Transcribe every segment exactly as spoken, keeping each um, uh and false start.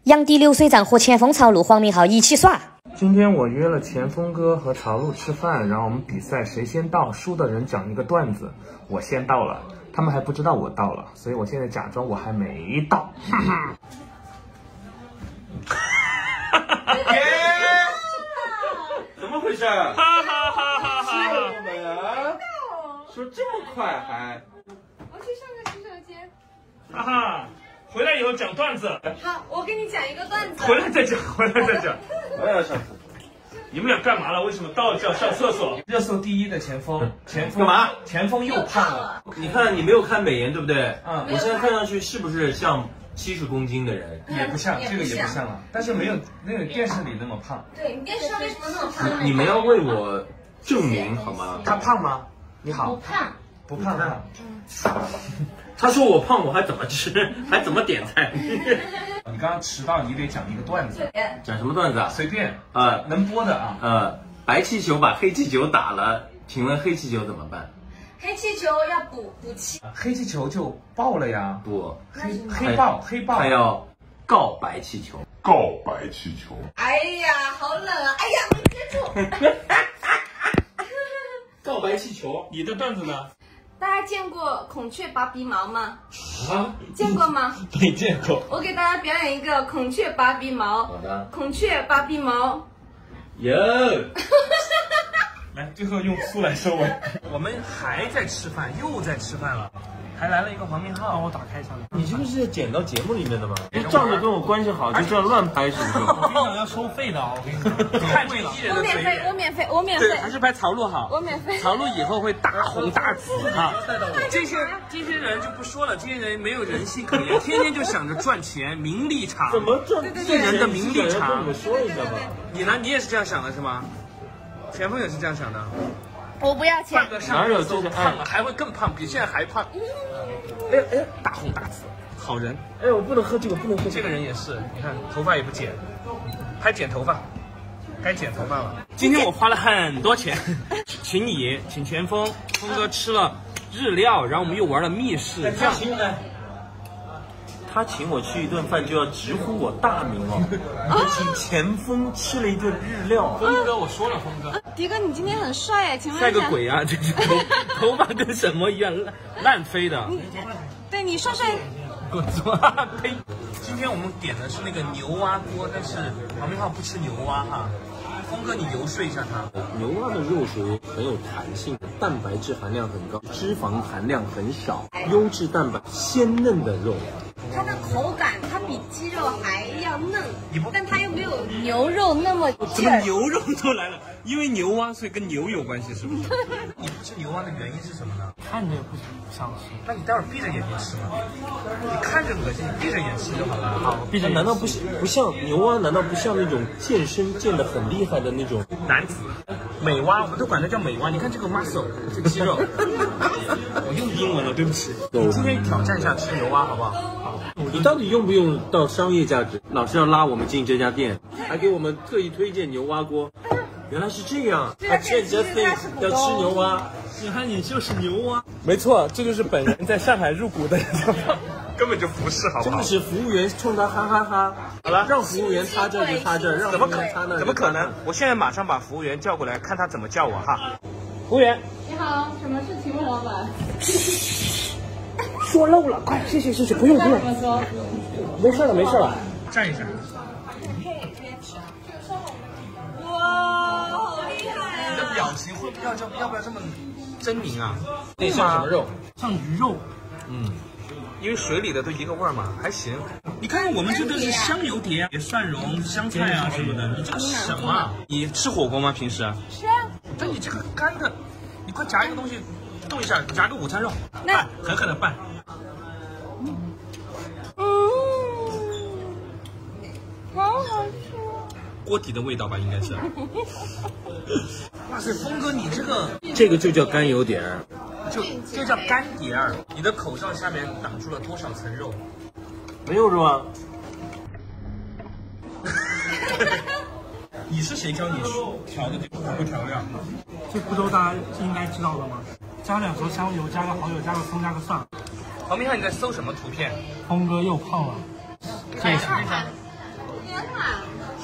杨迪流水账和前锋曹路、黄明昊一起耍。 今天我约了前锋哥和曹路吃饭，然后我们比赛谁先到，输的人讲一个段子。我先到了，他们还不知道我到了，所以我现在假装我还没到。哈哈。 怎么回事？哈哈哈哈哈哈！ 我们啊，说这么快还？ 我去上个洗手间。 哈哈，回来以后讲段子。 好，我给你讲一个段子。 回来再讲，回来再讲。 我也要上厕所。 你们俩干嘛了？为什么到就要上厕所？热搜第一的前锋，前锋干嘛？ 前锋又胖了。 你看你没有看美颜对不对？ 嗯。 我现在看上去是不是像七十公斤的人？ 也不像，这个也不像了。但是没有没有电视里那么胖。 对，你电视上为什么那么胖？ 你们要为我证明好吗？ 他胖吗？你好。 不胖。 不胖的。 他说我胖，我还怎么吃，还怎么点菜？ 你刚刚迟到，你得讲一个段子。 讲什么段子啊？ 随便啊、呃， 能播的啊。 呃，白气球把黑气球打了，请问黑气球怎么办？ 黑气球要补补气。 黑气球就爆了呀。 不， 黑黑爆黑爆。 他要告白气球。 告白气球。 哎呀，好冷啊！哎呀，没接住。 告白气球， 你的段子呢？ 大家见过孔雀拔鼻毛吗？ 啊？ 见过吗？ 没见过。 我给大家表演一个孔雀拔鼻毛。 好的。 孔雀拔鼻毛。 哟。 来，最后用醋来收尾。我们还在吃饭，又在吃饭了。还来了一个黄明昊，帮我打开一下。 你这个是剪到节目里面的吗？你仗着跟我关系好就这样乱拍是不是？ 我跟你讲要收费的啊！我跟你讲，太贵了。 我免费，我免费，我免费。 对，还是拍曹路好。 我免费。 曹路以后会大红大紫啊！这些这些人就不说了，这些人没有人性可言，天天就想着赚钱、名利场。 怎么赚？ 这人的名利场。 跟你们说一下吧。 你呢？你也是这样想的是吗？前锋也是这样想的。 我不要钱。 哪有这个胖了还会更胖，比现在还胖。哎呀哎呀，大红大紫，好人。 哎，我不能喝这个，不能喝这个人也是，你看头发也不剪，还剪头发，该剪头发了。今天我花了很多钱，请你请前锋峰哥吃了日料，然后我们又玩了密室。这样， 他请我吃一顿饭就要直呼我大名哦。我请前锋吃了一顿日料。 峰哥，我说了，峰哥。 迪哥，你今天很帅哎，请问帅个鬼啊！这是头头发跟什么一样烂烂飞的。 对你帅帅。 滚出来！呸！今天我们点的是那个牛蛙锅，但是黄明昊不吃牛蛙哈。峰哥，你游说一下他。 牛蛙的肉属于很有弹性，蛋白质含量很高，脂肪含量很少，优质蛋白，鲜嫩的肉。 它的口感，它比鸡肉还要嫩，但它又没有牛肉那么怎么牛肉都来了？因为牛蛙，所以跟牛有关系，是不是？你不吃牛蛙的原因是什么呢？ 看着不想吃。 那你待会儿闭着眼睛吃嘛。你看着恶心，你闭着眼吃就好了。好， 闭着。难道不不像牛蛙？难道不像那种健身健得很厉害的那种男子？美蛙，我们都管它叫美蛙。你看这个 muscle， 这肌肉。我用英文了，对不起。你今天挑战一下吃牛蛙，好不好？好。 你到底用不用到商业价值？老师要拉我们进这家店，还给我们特意推荐牛蛙锅。原来是这样，啊，欠 Justin 要吃牛蛙。 你看你就是牛蛙。 没错，这就是本人在上海入股的。 根本就不是，好不好？ 真的是服务员冲他哈哈哈。好了，让服务员擦这就擦这，让服务员擦那。 怎么可能？我现在马上把服务员叫过来，看他怎么叫我哈。服务员， 你好，什么事请问老板？ 说漏了，快，谢谢谢谢，不用不用，没事了没事了。 站一下。 哇，好厉害啊！ 你的表情会不要要要不要这么狰狞啊？ 那像什么肉？ 像鱼肉。 嗯。因为水里的都一个味儿嘛，还行。你看我们这都是香油碟、蒜蓉、香菜啊什么的，你这个什么啊？你吃火锅吗？平时？ 吃啊。 那你这个干的，你快夹一个东西，动一下，夹个午餐肉，拌，狠狠的拌。 嗯，好好吃。 锅底的味道吧，应该是。哇塞，峰哥，你这个这个就叫干油碟儿。 就就叫干碟儿，你的口罩下面挡住了多少层肉？ 没有是吧？ 你是谁教你调的这个火锅调料？ 这不都大家应该知道的吗？加两勺香油，加个蚝油，加个葱，加个蒜。 黄明昊，你在搜什么图片？ 峰哥又胖了。 看一下，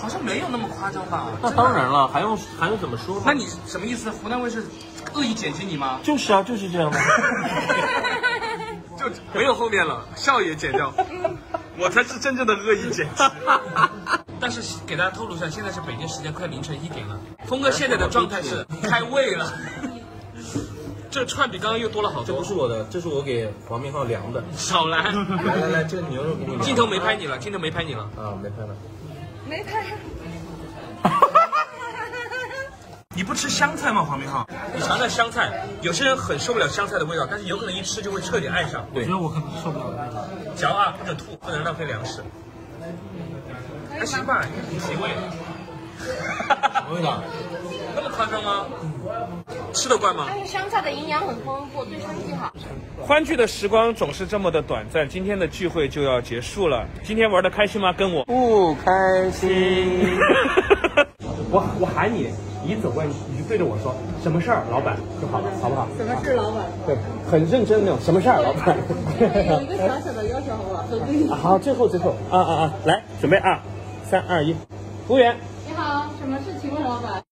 好像没有那么夸张吧？ 那当然了，还用还用怎么说呢？ 那你什么意思？湖南卫视恶意剪辑你吗？ 就是啊，就是这样的。 就没有后面了，笑也剪掉。我才是真正的恶意剪辑。但是给大家透露一下，现在是北京时间快凌晨一点了。峰哥现在的状态是开胃了。这串比刚刚又多了好多。 这不是我的，这是我给黄明昊量的。 少来。 来来来，这个牛肉给你量。 镜头没拍你了，镜头没拍你了。 啊，没拍了。 没拍。 你不吃香菜吗，黄明昊？你尝尝香菜，有些人很受不了香菜的味道，但是有可能一吃就会彻底爱上。 对， 我觉得我可能受不了味道。 嚼啊，不准吐，不能浪费粮食。还行吧，挺提味。 什么味道？ 那么夸张吗？吃得惯吗？ 但是香菜的营养很丰富，对身体好。 欢聚的时光总是这么的短暂，今天的聚会就要结束了。今天玩的开心吗？跟我不开心。 我我喊你，一走过来你就对着我说什么事儿，老板就好了，好不好？ 什么是老板？ 对，很认真那种，什么事儿，老板？ 有一个小小的要求，好不好？和规矩。 好，最后最后啊啊啊，来准备啊，三二一，服务员。 你好，什么事？请问老板。